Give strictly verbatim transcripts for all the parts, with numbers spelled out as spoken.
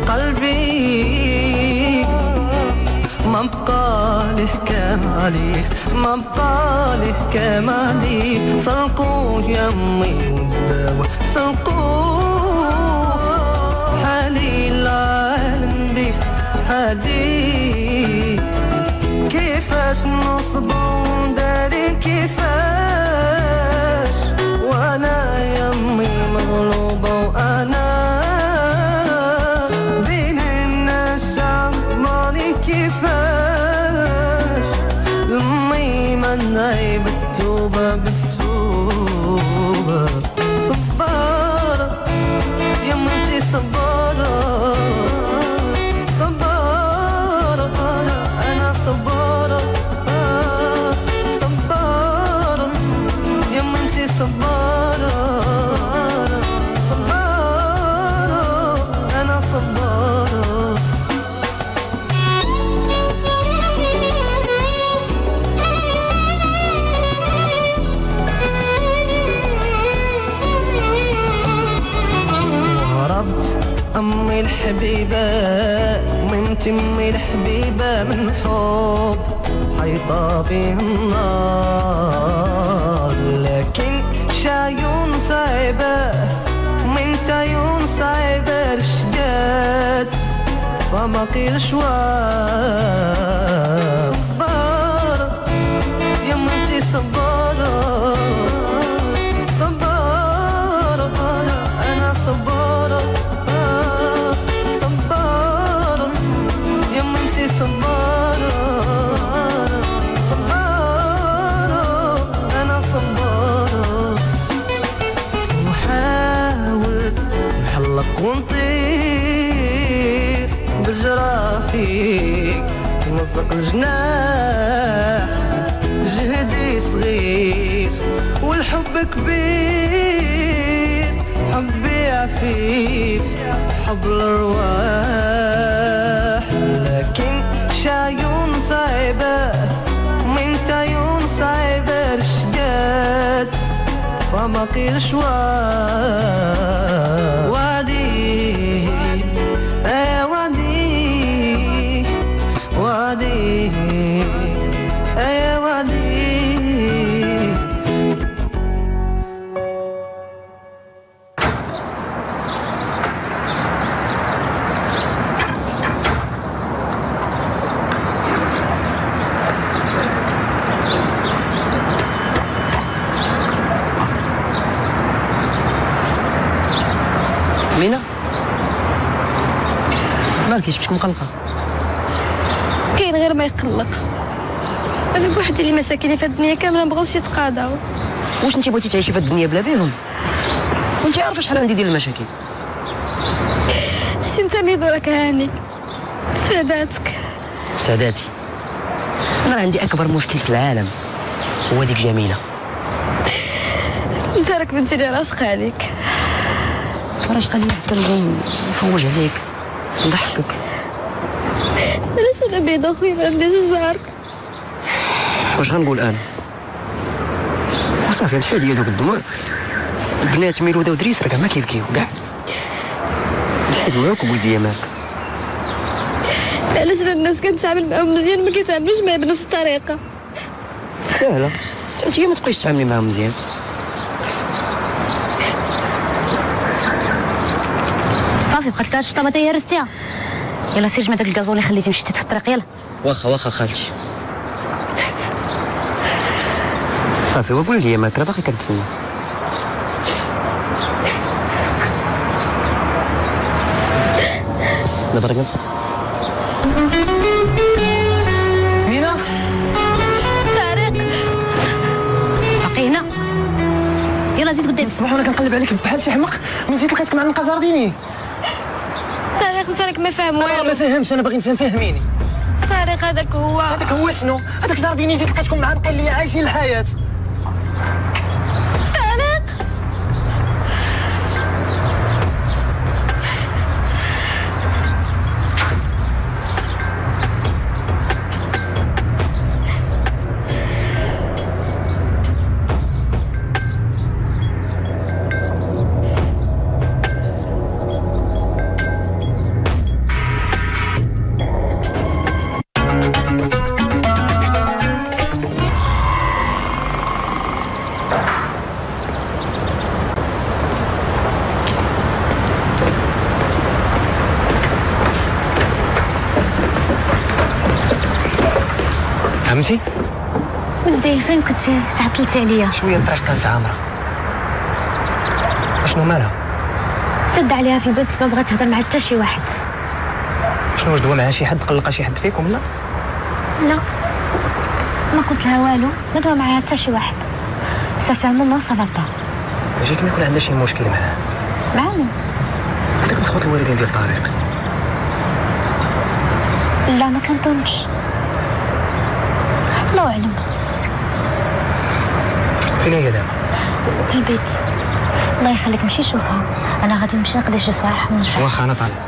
قلبي ما بقى له كمالي ما بقى له كمالي سرقوه يمي والدواء سرقوه حالي العالم بيه حالي كيفاش نصبر نداري كيفاش وانا يمي مغلوبة وانا بين الناس عمري كيفاش لمي مناي بالتوبة بالتوبة صبارة يمتي صبارة صبارة أنا صبارة صبارة يمتي صبارة صبارة أنا صبارة هربت أمي الحبيبة من تمي الحبيبة من حب حيطة فيه النار لكن شايون صعبة من تايون صعبة رشقات فباقي الشوار صبارة يمتي صبارة صبارة أنا صبارة صبارة يمتي صبارة صبارة أنا صبارة وحاولت نحلق ونطير بجراحي تمزق الجناح جهدي صغير والحب كبير حبي عفيف حب الأرواح لكن شايون صعبة من تايون صعبة رشقات فباقي الشوار وعدي ايه وعدي وعدي ايه وعدي مينا مالكيش مش مقلقه؟ كاين غير ما يقلق انا بوحدي اللي مشاكلي في الدنيا كامله مبغاوش يتقاضاو. واش انت بغيتي تعيشي في الدنيا بلا بيهم؟ وانت عارفه شحال عندي ديال المشاكل. شي انت ميدو راك هاني سعاداتك سعاداتي. انا عندي اكبر مشكل في العالم هو ديك جميله. انت راك بنتي اللي راشقه عليك. راشقه عليك حتى نبغي نفوج عليك نضحكك. علاش انا بيض اخويا ما عنديش الزهر؟ واش غنقول انا؟ وصافي مشي عليا دوك الدموع. البنات ميلوده ودريس راه كاع ما كيبكيو كاع. مشي دموعك وبويديا مالك. علاش الناس كنتعامل معاهم مزيان ما كيتعاملوش معايا بنفس الطريقه؟ سهله انت ما تبقيش تعاملي معاهم مزيان. صافي بقات لك هاد الشطابه هي رستيها. يلا سير جمع داك الكازون اللي خليتي مشيتي في الطريق. يلا واخا واخا خالتي. صافي وقول لي مالك راه باقي كنتسنى. دابا راه مينا طارق باقي هنا. يلا زيد قدام. الصباح وانا كنقلب عليك بحال شي حمق من جيت لقيتك مع النقا جارديني. طارق انت راك ما فاهم انا ما والو. فاهمش انا باغي نفهم فهميني. طارق هذاك هو هذاك هو شنو؟ هذاك جارديني جيت لقيتكم مع نقا اللي عايشين الحياه. طارق فهمتي؟ ولدي فين كنتي؟ تعطلتي عليا. شويه الطريق كانت عامره. اشنو مالها؟ سد عليها في البيت، ما بغات تهضر مع حتى شي واحد. شنو واش دوا معها شي حد؟ قلقها شي حد فيكم لا؟ لا ما قلت لها والو، ما دوا معها حتى شي واحد. صافي ماما صافا با. جيت ما يكون عندها شي مشكل معاه. معاهم؟ هذاك تخوت الوالدين ديال طارق. لا ما كنظنش. الله اعلم. فين هي دابا؟ في البيت. الله يخليك مشي شوفها، انا غادي نمشي نقضي شي صباح ونرجع. واخا انا طالع.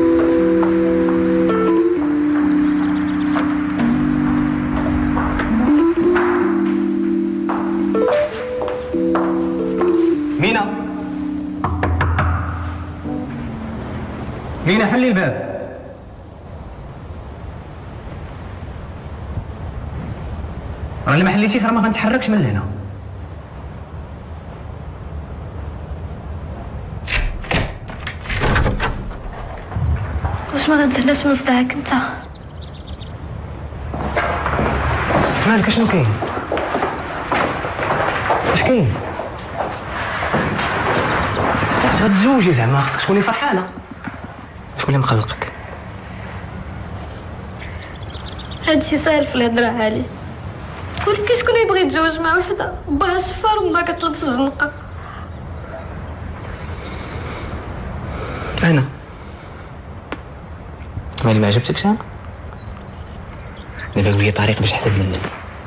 مينا مينا حلي الباب. راه اللي ما حليتيش راه ما غنتحركش من هنا. واش ما غتزهلاش من صداعك انت؟ مالك اشنو كاين؟ اش كاين؟ غتزوجي زعما خصك تكوني فرحانه. شكون اللي مقلقك؟ هادشي ساهل في الهضره عالي، ولكن شكون يبغي يتزوج مع وحده باها شفار وما كتطلب في الزنقه؟ انا مالي ما عجبتكش انا؟ دابا قولي طريق باش حسب مني.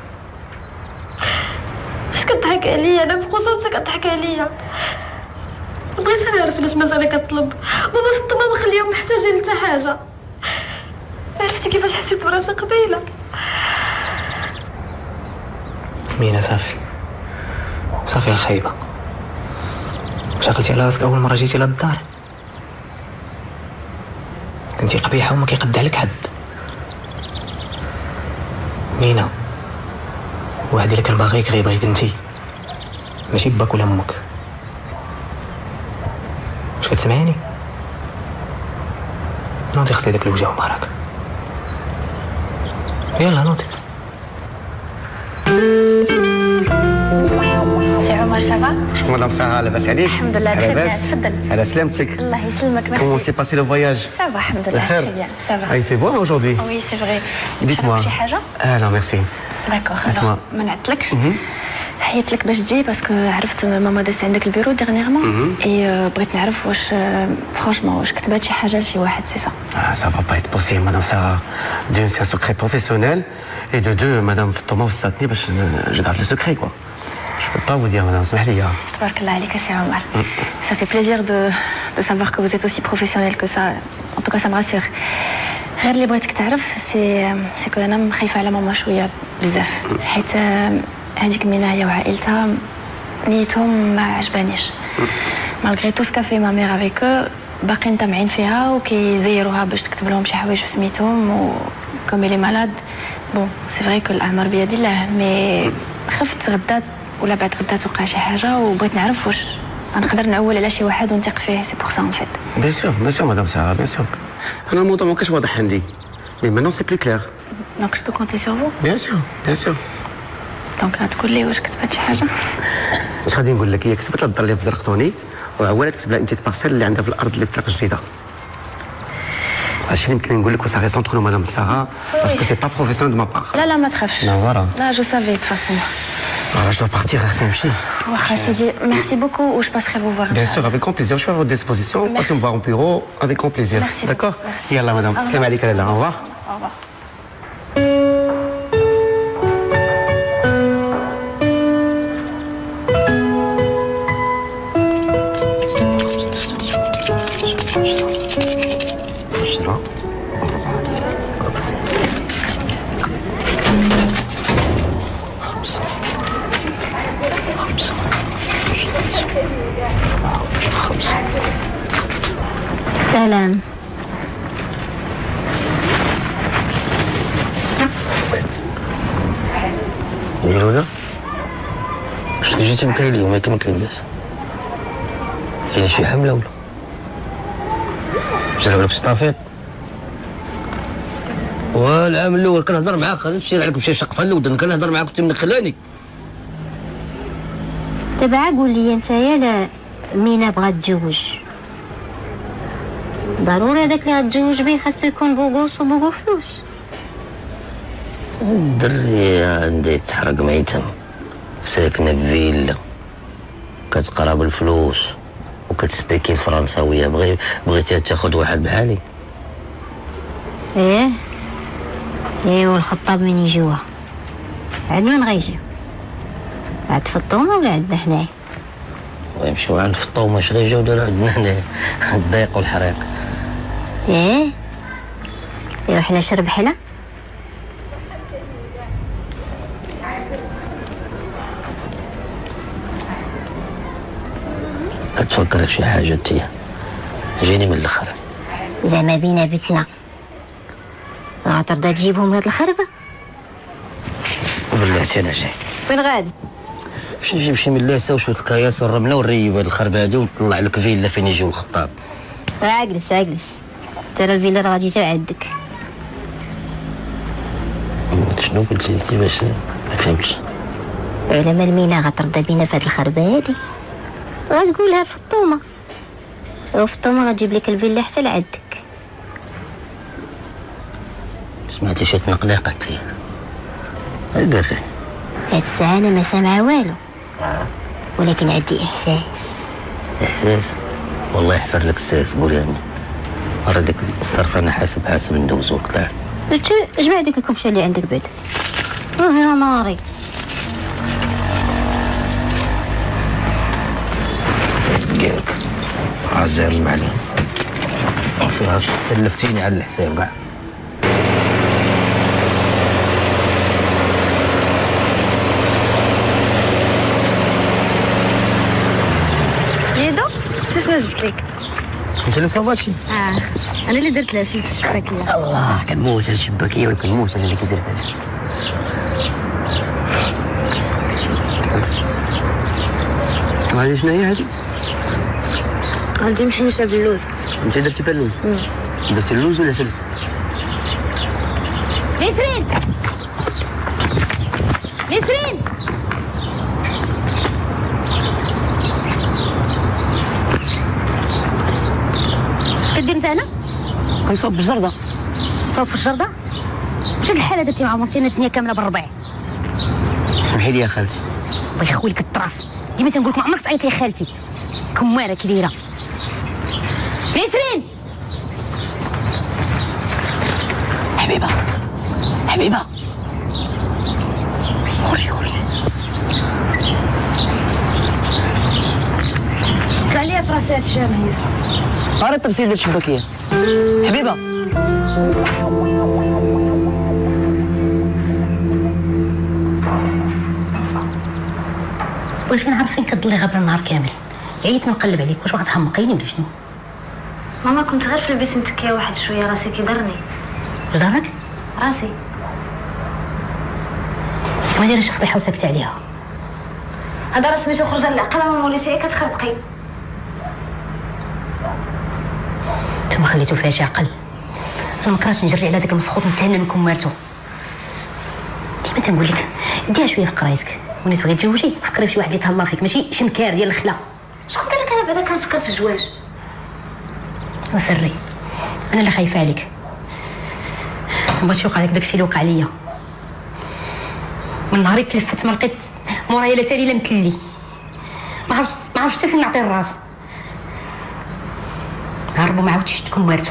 فاش كضحك عليا انا بخصوص انت كضحك عليا؟ بغيت نعرف علاش مازال كطلب. ماما في الطومه ما خليهم محتاجين لتا حاجه. عرفتي كيفاش حسيت براسي قبيله؟ مينا صافي صافي الخايبه. واش عقلتي على راسك اول مره جيتي للدار؟ كنتي قبيحه وما كيقد عليك حد. مينا واحد اللي كان باغيك غيبغيك انتي ماشي باك ولا امك. واش كتسمعيني؟ نوضي خصي داك الوجه مبارك. يلا نوضي. سي عمر صافا؟ شكون مدام ساره لاباس عليك؟ الحمد لله بخير. تفضل. على سلامتك. الله يسلمك. ميرسي. Comment s'est passé le voyage? صافا الحمد لله بخير. très bien. ça va. Ah, il fait beau aujourd'hui. Oui c'est vrai. Dites-moi. شي حاجه؟ Ah non merci. داكوغ. Dites-moi. ما نعطلكش. حيت لك باش تجي باسكو عرفت ماما دازت عندك البيرو ديرنيغمون اي بغيت نعرف واش فرانشمون واش كتبات شي حاجه لشي واحد سي سا. Ah, ça va pas être possible, madame Sarah. D'une, c'est un secret professionnel. Et de deux, madame Thomas, vous s'attendez, parce que je garde le secret, quoi. Je peux pas vous dire, madame, c'est mahlia. تبارك الله عليك سي عمر. Ça fait plaisir de de savoir que vous êtes aussi professionnel que ça. En tout cas ça me rassure. غير اللي بغيتك تعرف سي سي كو انا خايفه على ماما شويه بزاف حيت هذيك مينا هي وعائلتها نيتهم ما عجبانيش. مالغري تو سكافي ما مير افيك او باقيين طامعين فيها وكيزيروها باش تكتب لهم شي حوايج في سميتهم و كوم لي مالاد. بون سي فري كو الاعمار بيد الله مي خفت غدات ولا بعد غدا توقع شي حاجه وبغيت نعرف واش غنقدر نعول على شي واحد ونثق فيه. سي بور سا ان فيت. Bien sûr, bien sûr, madame Sarah, bien sûr. أنا الموضوع ما كانش واضح عندي. Mais maintenant c'est plus clair. دونك جو بو كونتي سور فو. Bien sûr, bien sûr. دونك غتقول لي واش كتبات شي حاجه؟ واش غادي نقول لك؟ هي كتبت لها الدار اللي في زرقتوني وعوالات كتب لها انت بارسيل اللي عندها في الارض اللي في طريق جديده. هادشي اللي يمكن نقول لك وصافي سونتر مدام ساره باسكو سي با بروفيسيونيل دو ما بار. لا لا ما تخافش. لا فوالا. لا جو سافي دو فاسون. Voilà, je dois partir, خاصني نمشي. واخا سيدي ميرسي بوكو و جو باسري فو فوار. Bien sûr, avec grand plaisir. Je suis à votre disposition. Passez me voir au bureau avec grand plaisir. Merci. D'accord? Merci. Yallah, madame. Salam alaikum. Au revoir. Au revoir. سلام. ميلودة شنو جيتي بكري اليوم كيما كاين الناس؟ كاين شي حملة ولا؟ جرب لك شي طافيط؟ والعام الاول كنهضر معاك خلينا نشير عليك بشي شق في الودن كنهضر معاك كنت من خلاني. دابا قول لي انت يا مينا بغات تتزوج ضروري هذاك اللي غتزوج به خاصو يكون بوغوس وبوغو فلوس. الدري عندي تحرق ميتم ساكنه بفيلا كتقرا بالفلوس وكتسبيكي الفرنساويه بغي بغيتيها تاخذ واحد بحالي. ايه ايه والخطاب من يجوها عند من غيجيو؟ عند فطومه ولا عندنا حنايا؟ ويمشيو عند فطومه اش غيجيو داروا عندنا حنايا الضيق والحريق. ايه ايه وحنا شرب حلا كتفكر في شي حاجه انتيا جيني من الاخر زعما بينا بيتنا غترضى تجيبهم لهاد الخربه؟ بلاتي انا جاي. فين غادي؟ باش نجيب شي ملاسه وشويه الكياس والرمله ونريب هاد الخربه هادي ونطلع لك فيلا فين يجيو الخطاب. اجلس اجلس ترى الفيلا راه غادي تا عندك. شنو قلتي كيفاش ما فهمتش؟ على ما المينا غترضى بينا في هاد الخربه هادي غتقولها فطومه وفطومه غتجيب لك الفيلا حتى لعندك. سمعتي شي تنقليقه انتيا البري هاد الساعه انا ما سامعه والو ولكن عندي احساس. احساس؟ والله يحفر لك الساس قول يا امين. مرة ديك الصرف انا حاسب حاسب ندوز وطلع. قلت جمع ديك الكبشه اللي عندك بعد وهنا ناري. ديالك عزام المعلم فيها كلفتيني على الحساب كاع. جيدو شنو جبت لك؟ انت اللي مصوباتشي؟ اه انا اللي درت لها سلك الشباكيه. الله كنموت على الشباكيه ولا كنموت على اللي كدير هذا. هذه شنو هي هذه؟ عندي محنشه باللوز. انت درتي فيها اللوز؟ درتي اللوز ولا سلك؟ نسرين نسرين كدير انت هنا؟ كنصوب بالجردة. صوب في الجردة؟ بشد الحالة درتي معاهم مرتين الدنيا كاملة بالربع. سمحي لي يا خالتي. الله يخوي لك الطراس ديما تنقول لك ما عمرك تعيط لي خالتي كمارة كي دايرة. نسرين حبيبه حبيبه خرجي خرجي. قال لي في راسي هاد الشامية صار التفسير ديال الشباكيه. حبيبه واش كنعرف فين كتضلي غابره النهار كامل؟ عييت من نقلب عليك واش باغا تحمقيني ولا شنو؟ ماما كنت غير في البيت متكيه واحد شويه راسي كيضرني. واش دارك؟ راسي ما دايره شي فضيحه وسكتي عليها. هذا راه سميتو خرج على العقله ماما وليتي كتخربقي. نتوما خليتو فيها شي عقل. انا مكرهتش نجري على داك المسخوط متهنى من كمارتو. ديما تنقول لك ديها شويه في قرايتك ولي تبغي تزوجي فكري في شي واحد يتهلا فيك ماشي شي مكار ديال الخلا. شكون قال لك انا بعدا كنفكر في الزواج؟ وسري انا اللي خايفه عليك ما بغيتش يوقع لك داكشي اللي وقع ليا. من نهاري تلفت ما لقيت مورايا لا تالي لا متلي ما عرفتش ما عرفتش حتى فين نعطي الراس. هربوا ما عاودتش تكون مارتو.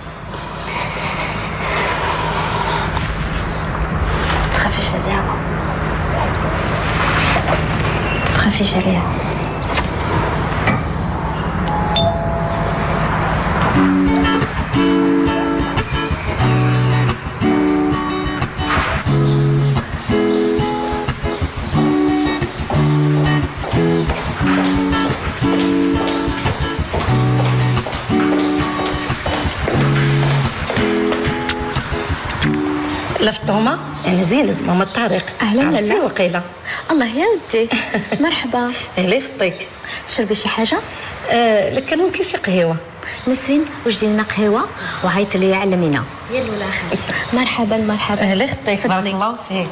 تخافيش عليها ماما تخافيش عليها. لفطومة انا زينب ماما الطارق. اهلا عرفتي لالا وقيله. الله يا ودي مرحبا. اهلا فطيك. تشربي شي حاجة؟ آه لك كان ممكن شي قهوه. نسرين وجدي لنا قهوه وعيط لي على مينا. يلا ولا خير. مرحبا مرحبا. اهلا اختي بارك الله فيك.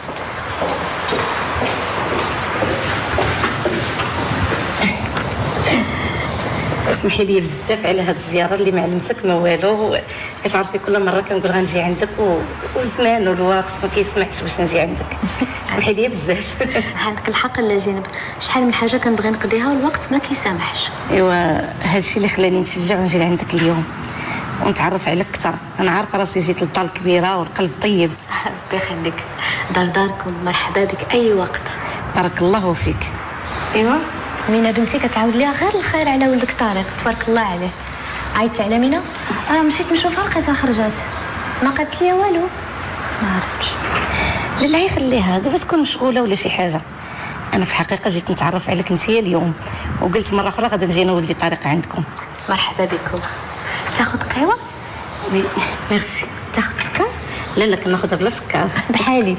اسمحي لي بزاف على هاد الزياره اللي ما علمتك ما والو. كتعرفي كل مره كنقول غنجي عندك والزمان والوقت ما كيسمحش باش نجي عندك. اسمحي لي بزاف. عندك الحق لا زينب، شحال من حاجه كنبغي نقضيها والوقت ما كيسامحش. ايوا هادشي اللي خلاني نتشجع ونجي لعندك اليوم ونتعرف عليك اكثر. انا عارفه راسي جيت للدار الكبيره والقلب طيب. ربي يخليك، دار داركم، مرحبا بك اي وقت. بارك الله فيك. ايوا مينا بنتي كتعاود ليها غير الخير على ولدك طارق، تبارك الله عليه. عيطتي على مينا؟ انا مشيت نشوفها لقيتها خرجات، ما قالت لي والو. ما عرفتش. لا يخليها دابا تكون مشغوله ولا شي حاجه. انا في الحقيقه جيت نتعرف عليك انت اليوم وقلت مره اخرى غادي نجي انا ولدي طارق عندكم. مرحبا بكم. تاخذ قهوه؟ وي ميرسي. تاخذ سكر؟ لا لا كناخذها بلا سكر. بحالي.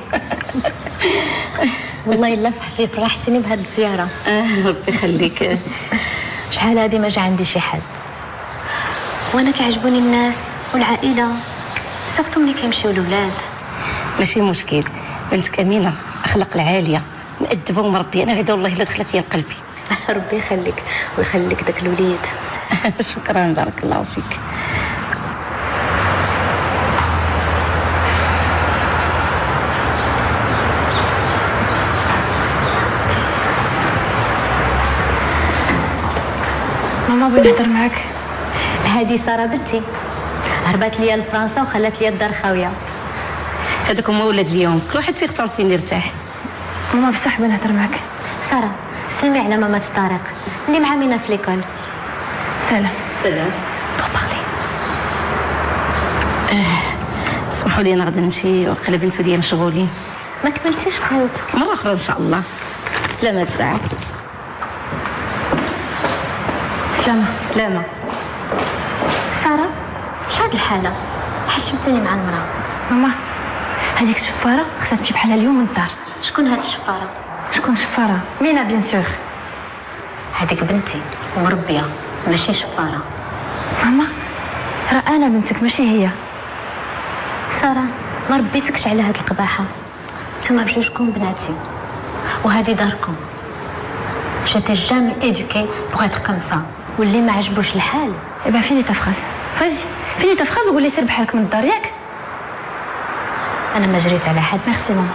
والله الا فرحتي فرحتيني بهاد الزياره. اه ربي يخليك. شحال هادي ما جا عندي شي حد، وانا كيعجبوني الناس والعائله، سورتو ملي كيمشيو الولاد. ماشي مشكل، بنتك امينه اخلاق العاليه مؤدبه ومربيه، انا غدا والله الا دخلت لي قلبي. ربي يخليك ويخليك داك الوليد. شكرا بارك الله فيك. ماما بغيت نهضر معاك. هادي ساره بنتي هربات ليا لفرنسا وخلات ليا الدار خاويه. هذوك هما ولاد اليوم، كل واحد تيختار فين يرتاح. ماما بصح بغيت نهضر معاك. ساره سلمي على ماما طارق اللي مع مينا في ليكول. سلام. سلام. طبالي. اه اسمحوا لي انا غادي نمشي وقيلا بنتو ليا مشغولين. ما كملتيش قهوتك؟ مره اخرى ان شاء الله. بسلامه هاد الساعه. سلامة. سلامه. ساره شحال الحاله؟ حشمتني مع المراه. ماما هذيك الشفاره خصها تمشي بحالها اليوم من الدار. شكون هاد الشفاره؟ شكون شفاره؟ مينا بيان سور. هذيك بنتي ومربيه ماشي شفاره. ماما راه انا بنتك ماشي هي. ساره ما ربيتكش على هاد القباحه، نتوما بجوجكم بناتي وهذه داركم. جيتي جامي ايدوكي بوغ اتر كوم سا، واللي ما عجبوش الحال ايبا فيني تا فراز فازي فيني تا فراز وقول لي سير بحالك من الدار ياك. انا ما جريت على حد. ميرسي ماما.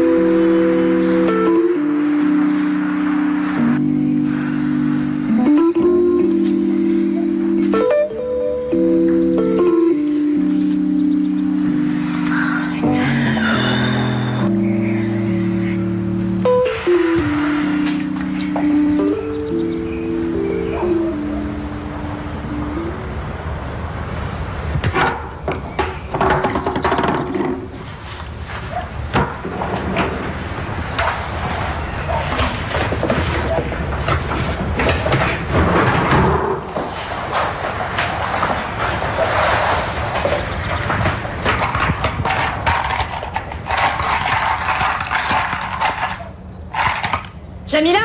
جميلة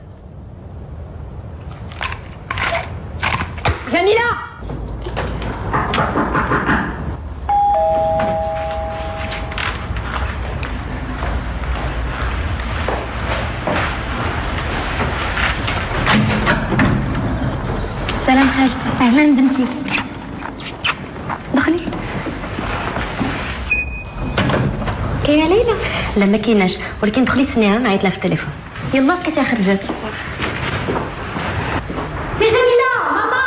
جميلة سلام خالتي. اهلا بنتي، دخلي. كاينه ليلى؟ لا ما كايناش، ولكن دخلي تسنيها نعيط لها في التليفون. يلا لقيتها خرجت. مي جميلة ماما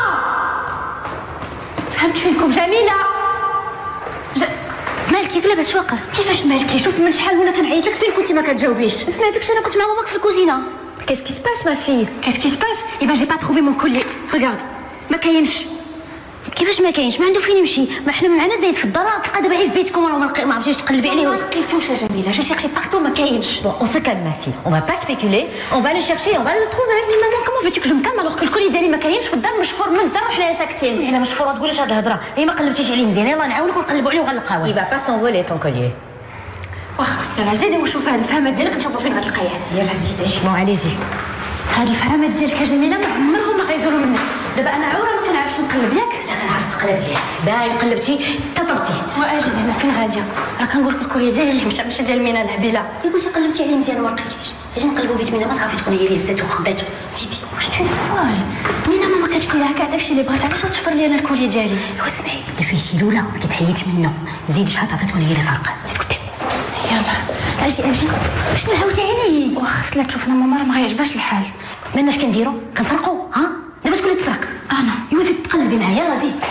فهمت فينكم. جميلة ج... مالك ياك لاباس واقع؟ كيفاش مالكي؟ شوف من شحال وانا كنعيط لك فين كنتي ما كتجاوبيش. ما سمعتكش انا كنت مع ماماك في الكوزينه. Qu'est-ce qui se passe ma fille? Qu'est-ce qui se passe? Eh ben j'ai pas trouvé mon collier. Regarde. ما كاينش. كيفاش ما كاينش؟ ما عنده فين يمشي؟ ما حنا معنا زايد في الدار، تلقى دابا غير في بيتكم ولا ما ما عرفتيش تقلبي عليه. ما لقيتوش يا جميله، جا شيرشي بارتو ما كاينش. Bon, on se calme ma fille. On va pas spéculer. On va le chercher, on va le trouver. مي ماما كومون فيتو كو جو مكمل alors que الكولي ديالي ما كاينش في الدار، مشفور من الدار وحنايا ساكتين. الا مشفوره تقوليش هاد الهضره، هي ما قلبتيش عليه مزيان. يلاه نعاونك ونقلبوا عليه وغنلقاوه. Il va pas s'envoler ton collier. واخا يلا زيدي وشوف هاد الفهمات ديالك نشوفوا فين غتلقايه. يلا زيدي. Bon, allez-y. هاد الفهمات ديالك يا جميله ما عمرهم ما غيزولوا منك. دابا انا عوره ما كنعرفش نقلب ياك. لا كنعرف تقلبتي باين قلبتي تطرتي. واجي هنا فين غاديه؟ راه كنقول لك الكوريه ديالي اللي مشى ماشي ديال مينا الهبيله. قلتي قلبتي عليه مزيان وما لقيتيش. اجي نقلبوا بيت مينا ما تعرفي شكون هي اللي هزاتو وخباتو سيدي. واش تشوف فال مينا ما كانتش ليها كاع داكشي اللي بغات. علاش غتشفر لي انا الكوريه ديالي؟ واسمعي اللي فيه شي لولا ما كتحيدش منه زيد شحال عطاتو هي اللي سرقت. زيد قدام. يلا اجي اجي شنو عاوتاني؟ واخا لا تشوفنا ماما راه ما غيعجبهاش الحال. مالناش كنديرو كنفرقوا ها دابا شكون اللي تسرق؟ انا. ايوا زيد تقلبي معايا يلاه زيد.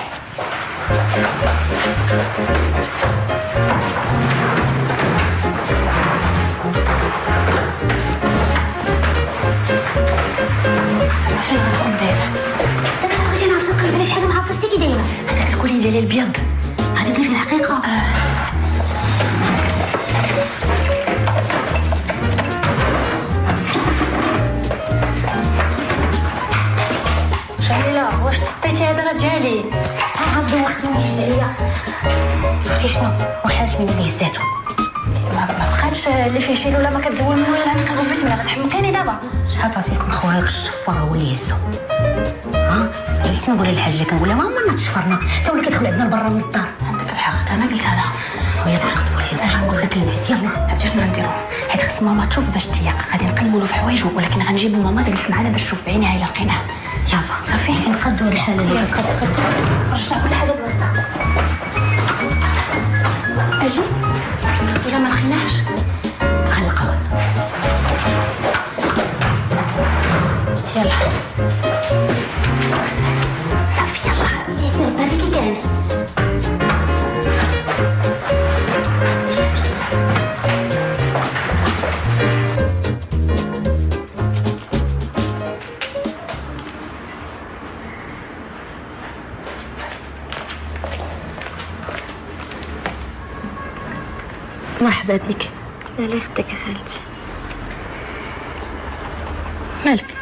فين غتكون دايره؟ دابا بغيتي نعرف تقلبي على شي حاجه ما عرفتش كي دايره. هذاك الكولي ديالي البيض هذاك اللي في الحقيقه. آه. شميلة واش تسطيتي هذا راه ديالي. ها غاز دوختني شد عليا. عرفتي شنو وحاش من اللي هزاتو. ما بقاتش اللي فيه شي لولا ما كتزول منه الا نقلبو في بيت ملي غتحمقيني دابا. شحال عطيتكم خوياك الشفار هو اللي هزو. ها عرفتي ما نقول للحاجه كنقول لها ماما ما تشفرنا حتى هو اللي كيدخل عندنا لبرا للدار. عندك الحق حتى انا قلتها لها. ويلا نقلبوا ليه باش نقول لك الناس يلا. عرفتي شنو غنديرو؟ حيت خص ماما تشوف باش تيق. غادي نقلبوا له في حوايجو ولكن غنجيبو ماما تجلس معنا باش تشوف بعينيها الا لقيناه. يلا صافي كنقادو هاد الحاله اللي قد قد رجع كل حاجه بلاصتها. اجي ولا ما لقيناهش غنلقاو. يلا صافي يلا ليتي رداتي كي كانت. مرحبا بك. الله يخدك يا خالتي. مالك؟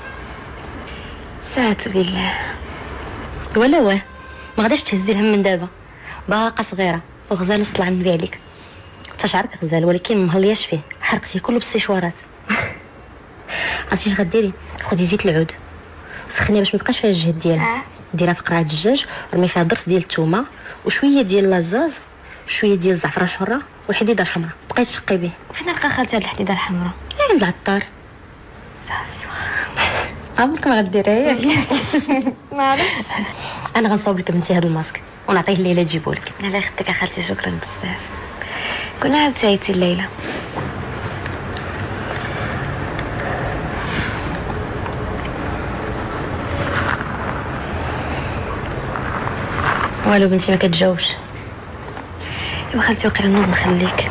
ساعة لله. ولا واه ما غاداش تهزي الهم من دابا. باقا صغيره وغزال صلى على النبي عليك. حتى شعرك غزال ولكن ما مهلياش فيه حرقتيه كله بالسيشوارات. عرفتي اش غديري؟ خدي زيت العود وسخنيها باش ما يبقاش فيها الجهد ديالها. ديرها في قرعه الدجاج ورمي فيها ضرس ديال الثومه وشويه ديال لازاز وشويه ديال الزعفران الحره والحديده الحمراء. بقيت تشقي به. فين نلقى خالتي هاد الحديده الحمراء؟ لا عند العطار. صافي عمرك ما غديريها ياك. ما عرفتش. انا غنصاوب لك بنتي هذا الماسك ونعطيه الليله تجيبو لك. الله يخدك يا خالتي شكرا بزاف. كنا عاودتي عيطتي الليله. والو بنتي ما كتجاوبش. ايوا خالتي وقيلا نوض نخليك.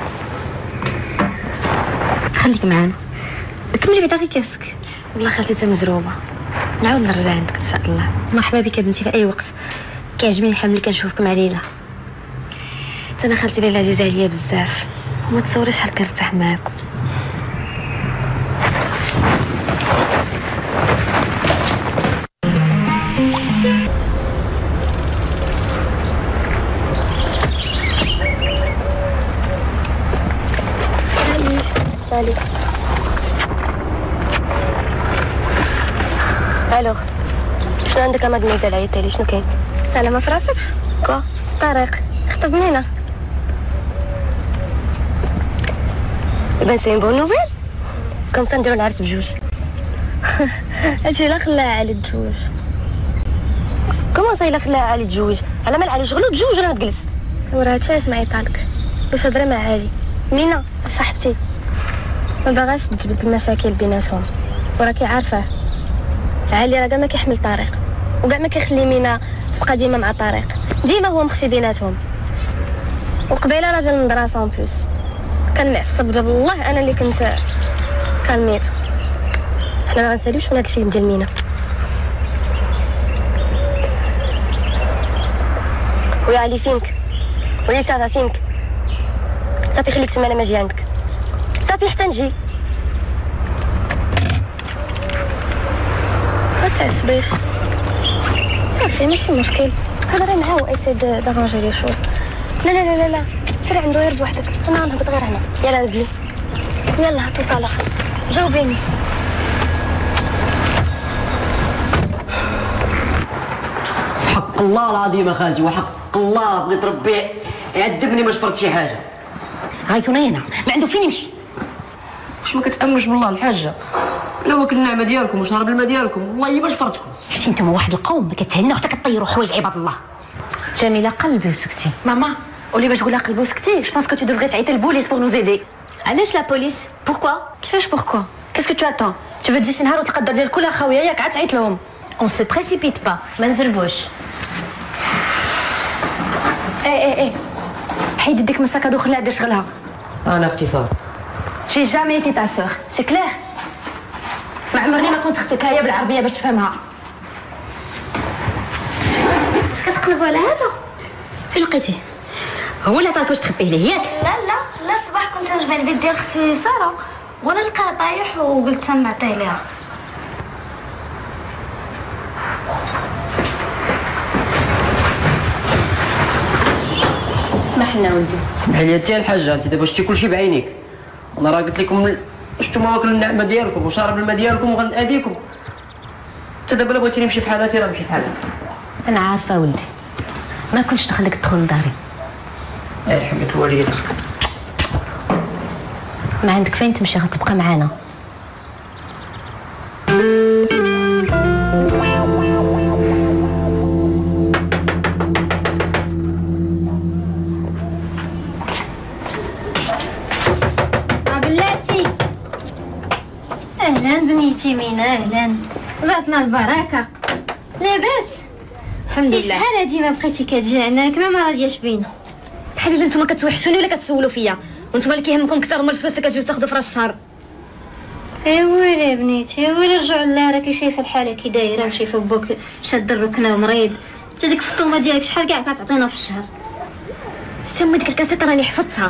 خليك معانا كملي بعدا غير كاسك. والله خالتي تا مزروبه نعاود نرجع عندك ان شاء الله. مرحبا بك بنتي في اي وقت. كيعجبني الحال ملي كنشوفك مع ليلى. انا خالتي ليلى عزيزه عليا بزاف وما تصوريش شحال كنرتاح معاكم. سالي الوغ شنو عندك يا مادموزيل عيطتيلي شنو كاين؟ على ما فراسكش كوا طارق خطب منينه. بان سي بون نوفيل كوم سا نديرو العرس بجوج. هادشي لا خلاها علي تجوج. كومون سا الا خلاها علي تجوج؟ على مال علي شغلو تجوج ولا ما تجلس؟ وراه هادشي علاش ما عيطالك باش هضري مع علي. مينا صاحبتي ما باغاش تجبد المشاكل بيناتهم وراكي عارفاه. علي راه كاع ما كيحمل طريق وكاع ما كيخلي مينا تبقى ديما مع طريق. ديما هو مخشي بيناتهم. وقبيله راجل من دراسه اون بلوس كان معصب جاب الله انا اللي كنت كلميتو. حنا ما غنساليوش من هاد الفيلم ديال مينا. ويا علي فينك ويا سافا فينك. صافي خليك سمانه ما جي عندك. صافي حتى نجي. ما تعصبيش صافي ماشي مشكل. هضري معاه واسيد دارونجي لي شوز. لا لا لا لا لا سيري عنده غير بوحدك انا غنهبط غير هنا. يلا نزلي يلا هاتو طلق جاوبيني. وحق الله العظيم خالتي وحق الله بغيت ربي يعذبني ما شفرت شي حاجه. غايتوني هنا ما عنده فين يمشي. واش ما كتامنش بالله الحاجه؟ انا واكل النعمه ديالكم وشرب الماء ديالكم والله ما شفرتكم. شفتي نتوما واحد القوم ما كتهناو حتى كطيروا حوايج عباد الله. جميلة قلبي وسكتي. ماما قولي باش تقولها قلبي وسكتي. جو بونس كو تو دوفري تعيطي للبوليس بور نوز ايدي. علاش لا بوليس؟ بوركوا؟ كيفاش بوركوا؟ كاسكو تو اتون؟ تو فو تجي شي نهار وتلقى الدار ديالك كلها خاويه ياك عاد تعيط لهم. اون سو بريسيبيت با ما نزربوش. ايه ايه ايه حيد يديك من الساكادو خليها دير شغلها. انا اختصار. جي جامي ايتي تا سور سي كلير. ما عمرني ما كنت اختك هيا بالعربيه باش تفهمها. اش كتقلبوا على هذا؟ فين لقيتيه؟ هو اللي عطاك باش تخبيه ليه ياك؟ لا لا لا الصباح كنت نجمع البيت ديال اختي ساره وانا لقاه طايح وقلت نعطيه ليها. اسمح لنا ولدي. سمحي لي انت الحاجه انت دابا شتي كلشي بعينيك. انا راه قلت لكم شتوما واكل النعمه ديالكم وشارب الماء ديالكم وغنأذيكم. انت دابا الا بغيتيني نمشي في حالاتي راه نمشي في حالاتي. انا عارفه ولدي ما كنتش نخليك تدخل لداري. الله يرحم لك الوالده. ما عندك فين تمشي غتبقى معانا. بلاتي اهلا بنيتي مينا اهلا ذاتنا البركه. لاباس؟ الحمد لله. شحال هادي ما بقيتي كتجي عندنا كما ما راضياش بينا. بحال الا نتوما كتوحشوني ولا كتسولوا فيا وانتوما اللي كيهمكم اكثر هما الفلوس اللي كتجيو تاخذوا في راس الشهر. ايوا لا بنيتي ايوا رجعوا لها راكي شايفه الحاله كي دايره وشايفه باك شاد الركنه ومريض. انت ديك الفطومه ديالك شحال كاع كتعطينا في الشهر؟ شتي امي ديك الكاسيط راني حفظتها.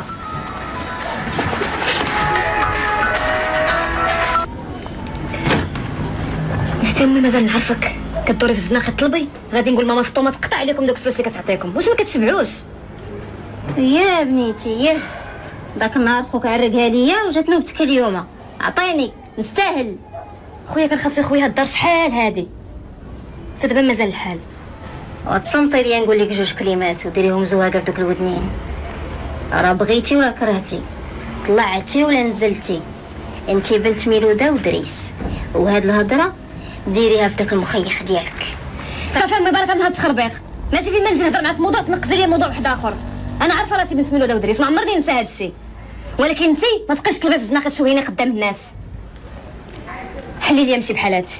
شتي امي مازال نعرفك كدوري في الزناقه طلبي غادي نقول ماما فطومه تقطع عليكم دوك الفلوس اللي كتعطيكم. واش ما كتشبعوش؟ يا بنيتي يا داك النهار خوك عرقها ليا وجات نوبتك اليوم. عطيني نستاهل. خويا كان خاصو يخويها الدار شحال هادي حتى دابا مازال الحال. وتصنتي ليا نقول لك جوج كلمات وديريهم زواقه بدوك الودنين. راه بغيتي ولا كرهتي طلعتي ولا نزلتي انت بنت ميلوده ودريس وهاد الهضره ديريها في داك المخيخ ديالك. صافي امي بركه من هاد التخربيق. ماشي فين ما نجي نهضر معاك في موضوع تنقزي لي موضوع واحد اخر. انا عارفه راسي بنت ميلوده ودريس ما عمرني ننسى هاد الشيء ولكن انت ما تبقيش تطلبي في الزناقه تشوهيني قدام الناس. حلي لي نمشي بحالاتي.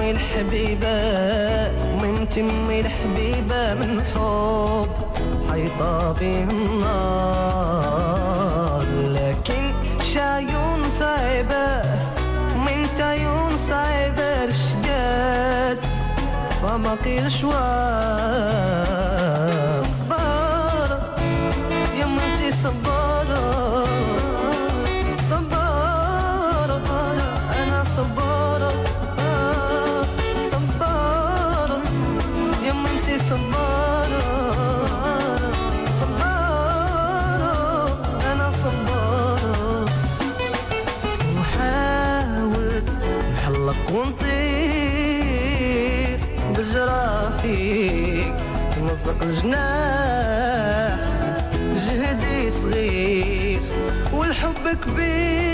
تمي الحبيبة ومن تمي الحبيبة من حب حيطة بيه النار. لكن شايون صعيبة من تايون صعيبة رشقات فباقي الشوار. صبارة يا منتي صبارة صبارة أنا صبارة صبارة يا منتي صبارة صبارة أنا صبارة. وحاولت نحلق ونطير بجراحي تمزق الجناح جهدي صغير والحب كبير